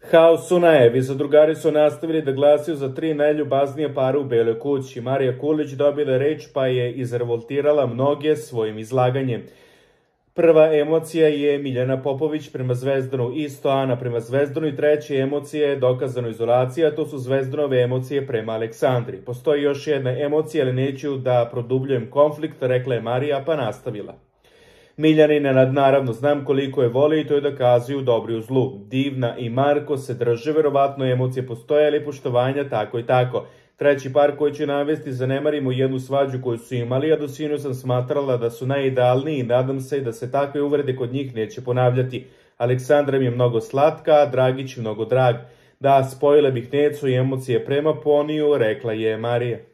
Haos u najavi. Zadrugari su nastavili da glasaju za 3 najljubaznije pare u Beloj kući. Marija Kulić dobila reč pa je izrevoltirala mnoge svojim izlaganjem. Prva emocija je Miljana Popović prema Zvezdanu, isto Ana prema Zvezdanu i treća emocija je dokazano izolacija, to su Zvezdanove emocije prema Aleksandri. Postoji još jedna emocija, ali neću da produbljujem konflikt, rekla je Marija, pa nastavila. Miljanina, naravno, znam koliko je voli i to je dokazuju dobri u zlu. Divna i Marko se drže, verovatno emocije postoje, ali poštovanja tako i tako. Treći par koji ću navesti, zanemarimo jednu svađu koju su imali, a do sinu sam smatrala da su najidealniji i nadam se da se takve uvrede kod njih neće ponavljati. Aleksandra mi je mnogo slatka, a Dragić mnogo drag. Da, spojile bih Necu i emocije prema Poniju, rekla je Marija.